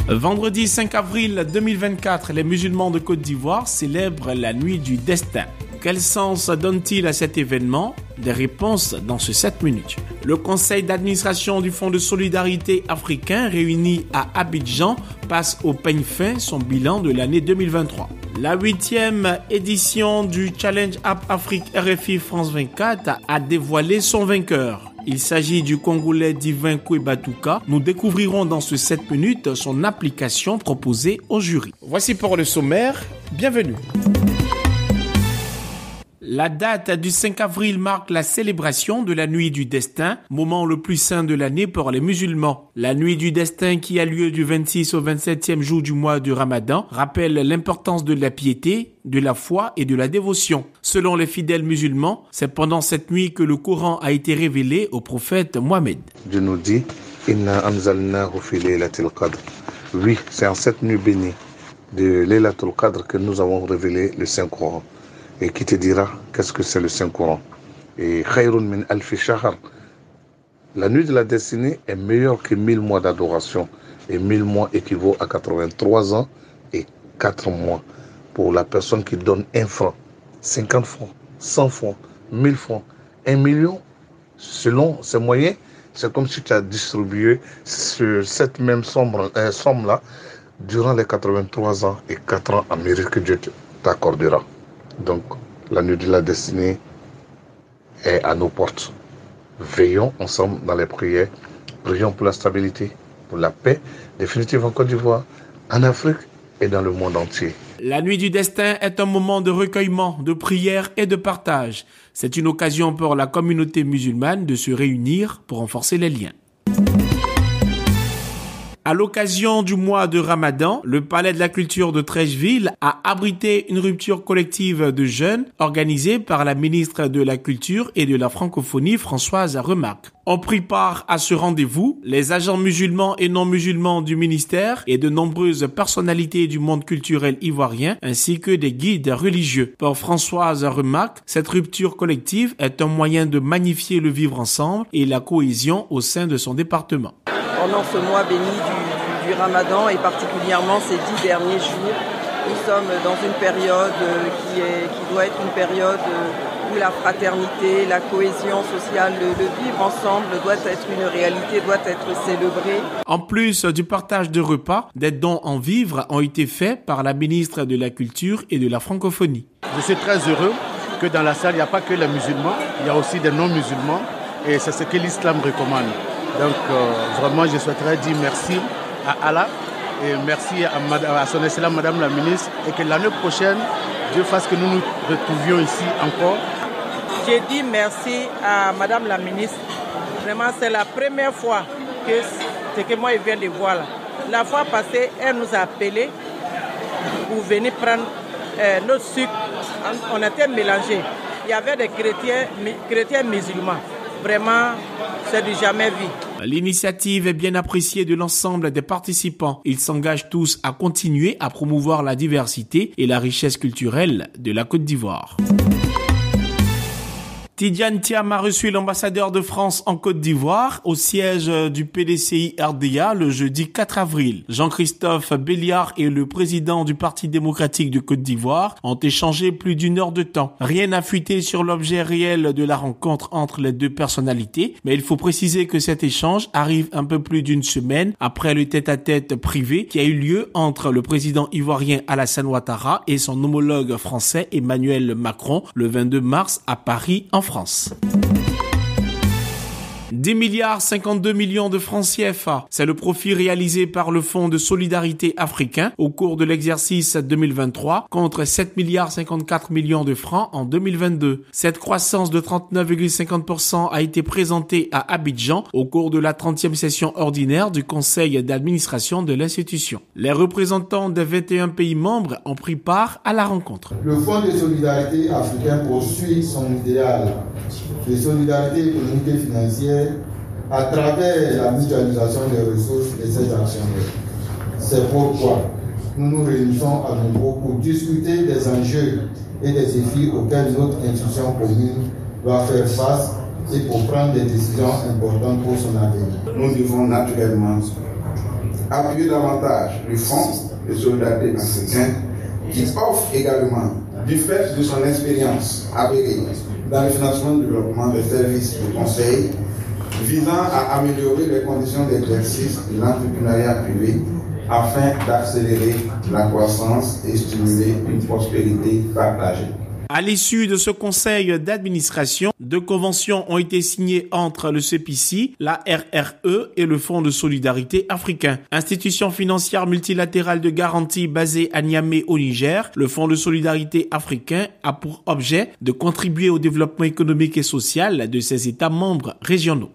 Vendredi 5 avril 2024, les musulmans de Côte d'Ivoire célèbrent la nuit du destin. Quel sens donne-t-il à cet événement? Des réponses dans ce 7 minutes. Le conseil d'administration du Fonds de solidarité africain réuni à Abidjan passe au peigne fin son bilan de l'année 2023. La 8e édition du Challenge App Afrique RFI France 24 a dévoilé son vainqueur. Il s'agit du Congolais Divin Kouebatuka. Nous découvrirons dans ce 7 minutes son application proposée au jury. Voici pour le sommaire. Bienvenue. La date du 5 avril marque la célébration de la Nuit du Destin, moment le plus saint de l'année pour les musulmans. La Nuit du Destin, qui a lieu du 26 au 27e jour du mois du Ramadan, rappelle l'importance de la piété, de la foi et de la dévotion. Selon les fidèles musulmans, c'est pendant cette nuit que le Coran a été révélé au prophète Mohammed. Dieu nous dit « Inna anzalnahu fi laylatil qadr ». Oui, c'est en cette nuit bénie de Laylatul Qadr que nous avons révélé le Saint-Coran. Et qui te dira qu'est-ce que c'est le Saint-Coran. Et Khayrun min alfi shahr. La nuit de la destinée est meilleure que 1000 mois d'adoration. Et 1000 mois équivaut à 83 ans et 4 mois. Pour la personne qui donne 1 franc, 50 francs, 100 francs, 1000 francs, 1 million, selon ses moyens, c'est comme si tu as distribué cette même somme-là durant les 83 ans et 4 ans en mérite que Dieu t'accordera. Donc, la nuit de la destinée est à nos portes. Veillons ensemble dans les prières. Prions pour la stabilité, pour la paix définitive en Côte d'Ivoire, en Afrique et dans le monde entier. La nuit du destin est un moment de recueillement, de prière et de partage. C'est une occasion pour la communauté musulmane de se réunir pour renforcer les liens. À l'occasion du mois de Ramadan, le Palais de la Culture de Treichville a abrité une rupture collective de jeunes organisée par la ministre de la Culture et de la Francophonie, Françoise Remarque. Ont pris part à ce rendez-vous les agents musulmans et non musulmans du ministère et de nombreuses personnalités du monde culturel ivoirien ainsi que des guides religieux. Pour Françoise Remarque, cette rupture collective est un moyen de magnifier le vivre ensemble et la cohésion au sein de son département. Pendant ce mois béni du Ramadan et particulièrement ces 10 derniers jours, nous sommes dans une période qui doit être une période où la fraternité, la cohésion sociale, le vivre ensemble doit être une réalité, doit être célébré. En plus du partage de repas, des dons en vivres ont été faits par la ministre de la Culture et de la Francophonie. Je suis très heureux que dans la salle, il n'y a pas que les musulmans, il y a aussi des non-musulmans et c'est ce que l'islam recommande. Donc vraiment, je souhaiterais dire merci à Allah et merci à son excellence Madame la ministre et que l'année prochaine, Dieu fasse que nous nous retrouvions ici encore. J'ai dit merci à Madame la ministre. Vraiment, c'est la première fois que ce que moi je viens de voir là. La fois passée, elle nous a appelés pour venir prendre notre sucre. On était mélangés. Il y avait des chrétiens musulmans. Vraiment, c'est du jamais vu. L'initiative est bien appréciée de l'ensemble des participants. Ils s'engagent tous à continuer à promouvoir la diversité et la richesse culturelle de la Côte d'Ivoire. Tidiane Thiam a reçu l'ambassadeur de France en Côte d'Ivoire au siège du PDCI RDA le jeudi 4 avril. Jean-Christophe Béliard et le président du Parti démocratique de Côte d'Ivoire ont échangé plus d'1 heure de temps. Rien n'a fuité sur l'objet réel de la rencontre entre les deux personnalités, mais il faut préciser que cet échange arrive un peu plus d'1 semaine après le tête-à-tête privé qui a eu lieu entre le président ivoirien Alassane Ouattara et son homologue français Emmanuel Macron le 22 mars à Paris, en France. 10 milliards 52 millions de francs CFA. C'est le profit réalisé par le Fonds de solidarité africain au cours de l'exercice 2023 contre 7 milliards 54 millions de francs en 2022. Cette croissance de 39,50% a été présentée à Abidjan au cours de la 30e session ordinaire du conseil d'administration de l'institution. Les représentants des 21 pays membres ont pris part à la rencontre. Le Fonds de solidarité africain poursuit son idéal de solidarité économique et financière à travers la mutualisation des ressources de ses actionnaires. C'est pourquoi nous nous réunissons à nouveau pour discuter des enjeux et des défis auxquels notre institution commune doit faire face et pour prendre des décisions importantes pour son avenir. Nous devons naturellement appuyer davantage le Fonds de solidarité africain qui offre également, du fait de son expérience avérée dans le financement du développement des services de conseil visant à améliorer les conditions d'exercice de l'entrepreneuriat privé afin d'accélérer la croissance et stimuler une prospérité partagée. À l'issue de ce conseil d'administration, 2 conventions ont été signées entre le CEPICI, la RRE et le Fonds de solidarité africain. Institution financière multilatérale de garantie basée à Niamey au Niger, le Fonds de solidarité africain a pour objet de contribuer au développement économique et social de ses États membres régionaux.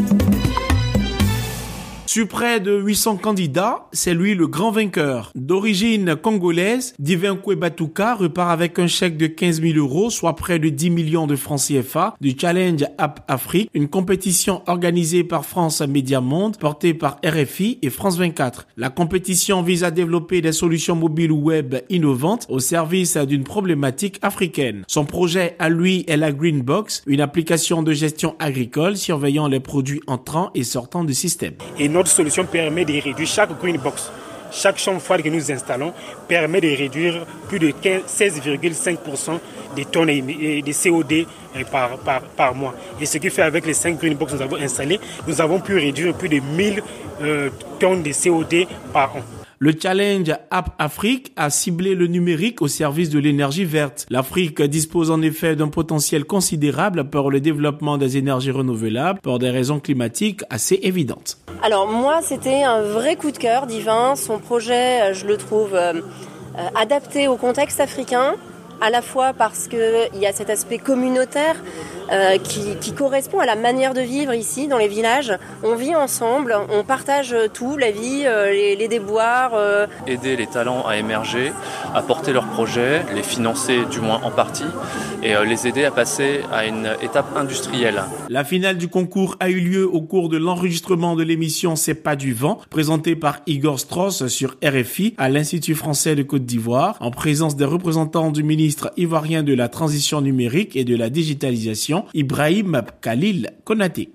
Sur près de 800 candidats, c'est lui le grand vainqueur. D'origine congolaise, Divin Batuka repart avec un chèque de 15 000 €, soit près de 10 millions de francs CFA, du Challenge App Afrique, une compétition organisée par France Média Monde, portée par RFI et France 24. La compétition vise à développer des solutions mobiles web innovantes au service d'une problématique africaine. Son projet à lui est la Green Box, une application de gestion agricole surveillant les produits entrant et sortant du système. Et notre solution permet de réduire chaque green box. Chaque chambre froide que nous installons permet de réduire plus de 16,5% des tonnes de CO2 par mois. Et ce qui fait avec les 5 green box que nous avons installés, nous avons pu réduire plus de 1000 tonnes de CO2 par an. Le Challenge App Afrique a ciblé le numérique au service de l'énergie verte. L'Afrique dispose en effet d'un potentiel considérable pour le développement des énergies renouvelables pour des raisons climatiques assez évidentes. Alors moi, c'était un vrai coup de cœur, Divin. Son projet, je le trouve adapté au contexte africain, à la fois parce qu'il y a cet aspect communautaire qui correspond à la manière de vivre ici dans les villages. On vit ensemble, on partage tout, la vie, les déboires. Aider les talents à émerger, à porter leurs projets, les financer du moins en partie et les aider à passer à une étape industrielle. La finale du concours a eu lieu au cours de l'enregistrement de l'émission C'est pas du vent, présentée par Igor Strauss sur RFI à l'Institut français de Côte d'Ivoire, en présence des représentants du ministre ivoirien de la transition numérique et de la digitalisation, Ibrahim Khalil Konaté.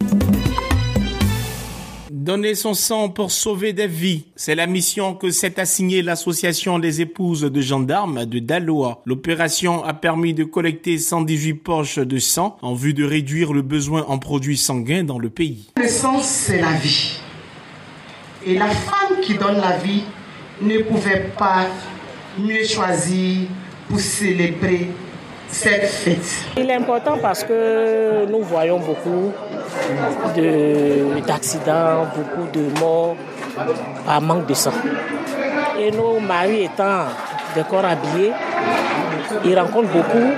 Donner son sang pour sauver des vies, c'est la mission que s'est assignée l'association des épouses de gendarmes de Daloa. L'opération a permis de collecter 118 poches de sang en vue de réduire le besoin en produits sanguins dans le pays. Le sang, c'est la vie. Et la femme qui donne la vie ne pouvait pas mieux choisir pour célébrer cette fête. Il est important parce que nous voyons beaucoup d'accidents, beaucoup de morts par manque de sang. Et nos maris étant des corps habillés, ils rencontrent beaucoup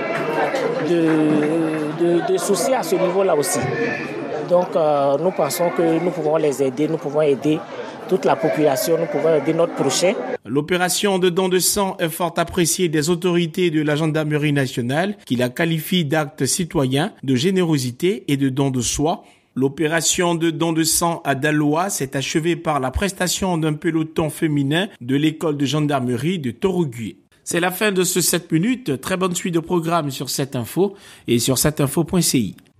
de soucis à ce niveau-là aussi. Donc nous pensons que nous pouvons les aider, nous pouvons aider toute la population, nous pouvons aider notre prochain. L'opération de don de sang est fort appréciée des autorités de la gendarmerie nationale qui la qualifient d'acte citoyen, de générosité et de don de soi. L'opération de don de sang à Daloa s'est achevée par la prestation d'un peloton féminin de l'école de gendarmerie de Torogui. C'est la fin de ce 7 minutes. Très bonne suite de programme sur 7info et sur 7info.ci.